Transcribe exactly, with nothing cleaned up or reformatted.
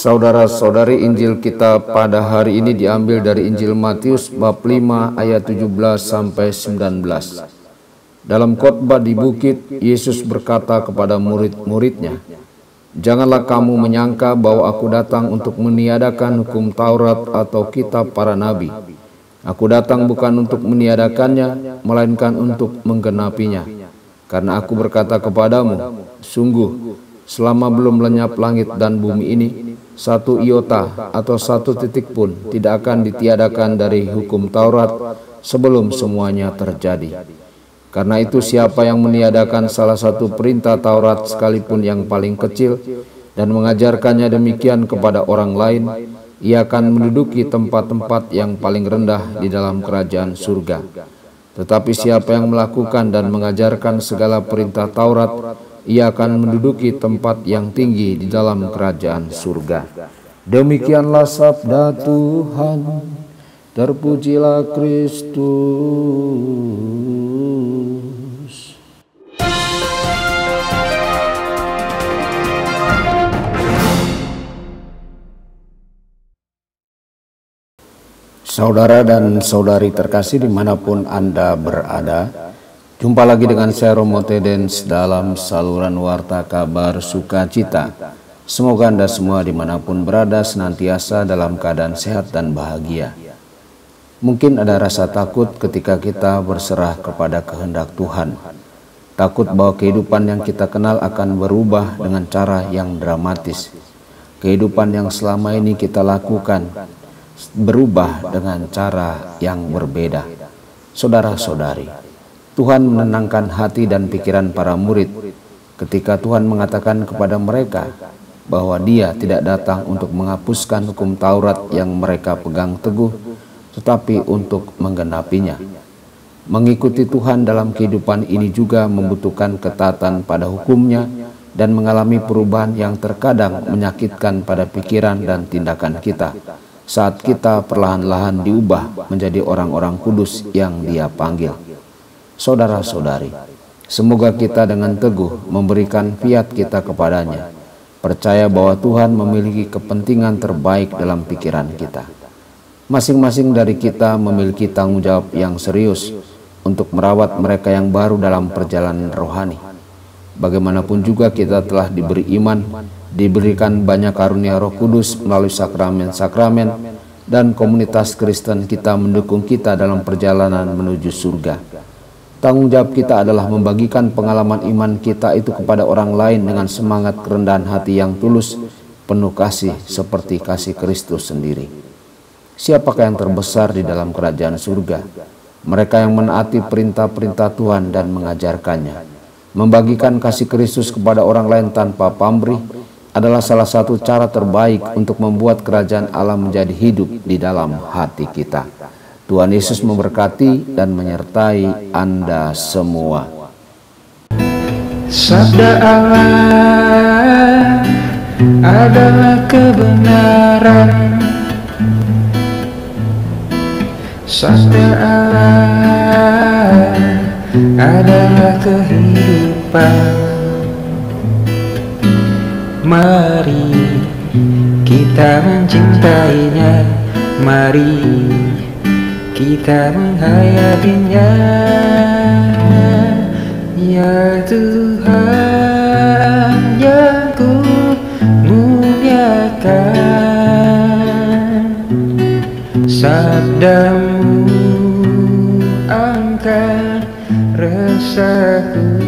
Saudara-saudari, Injil kita pada hari ini diambil dari Injil Matius bab lima ayat tujuh belas sampai sembilan belas. Dalam khotbah di bukit, Yesus berkata kepada murid-muridnya, "Janganlah kamu menyangka bahwa aku datang untuk meniadakan hukum Taurat atau kitab para nabi. Aku datang bukan untuk meniadakannya, melainkan untuk menggenapinya. Karena aku berkata kepadamu, sungguh, selama belum lenyap langit dan bumi ini, satu iota atau satu titik pun tidak akan ditiadakan dari hukum Taurat sebelum semuanya terjadi. Karena itu siapa yang meniadakan salah satu perintah Taurat sekalipun yang paling kecil dan mengajarkannya demikian kepada orang lain, ia akan menduduki tempat-tempat yang paling rendah di dalam kerajaan surga. Tetapi siapa yang melakukan dan mengajarkan segala perintah Taurat, ia akan menduduki tempat yang tinggi di dalam kerajaan surga." Demikianlah sabda Tuhan. Terpujilah Kristus. Saudara dan saudari terkasih dimanapun Anda berada, jumpa lagi dengan saya Romo Tedens dalam saluran Warta Kabar Sukacita. Semoga Anda semua dimanapun berada senantiasa dalam keadaan sehat dan bahagia. Mungkin ada rasa takut ketika kita berserah kepada kehendak Tuhan. Takut bahwa kehidupan yang kita kenal akan berubah dengan cara yang dramatis. Kehidupan yang selama ini kita lakukan berubah dengan cara yang berbeda. Saudara-saudari, Tuhan menenangkan hati dan pikiran para murid ketika Tuhan mengatakan kepada mereka bahwa Dia tidak datang untuk menghapuskan hukum Taurat yang mereka pegang teguh, tetapi untuk menggenapinya. Mengikuti Tuhan dalam kehidupan ini juga membutuhkan ketaatan pada hukumnya dan mengalami perubahan yang terkadang menyakitkan pada pikiran dan tindakan kita saat kita perlahan-lahan diubah menjadi orang-orang kudus yang Dia panggil. Saudara-saudari, semoga kita dengan teguh memberikan fiat kita kepadanya, percaya bahwa Tuhan memiliki kepentingan terbaik dalam pikiran kita. Masing-masing dari kita memiliki tanggung jawab yang serius untuk merawat mereka yang baru dalam perjalanan rohani. Bagaimanapun juga kita telah diberi iman, diberikan banyak karunia Roh Kudus melalui sakramen-sakramen, dan komunitas Kristen kita mendukung kita dalam perjalanan menuju surga. Tanggung jawab kita adalah membagikan pengalaman iman kita itu kepada orang lain dengan semangat kerendahan hati yang tulus, penuh kasih seperti kasih Kristus sendiri. Siapakah yang terbesar di dalam kerajaan surga? Mereka yang menaati perintah-perintah Tuhan dan mengajarkannya. Membagikan kasih Kristus kepada orang lain tanpa pamrih adalah salah satu cara terbaik untuk membuat kerajaan Allah menjadi hidup di dalam hati kita. Tuhan Yesus memberkati dan menyertai Anda semua. Sabda Allah adalah kebenaran. Sabda Allah adalah kehidupan. Mari kita mencintainya, mari kita menghayatinya. Ya Tuhan yang ku muliakan, sabdamu angkat resahku.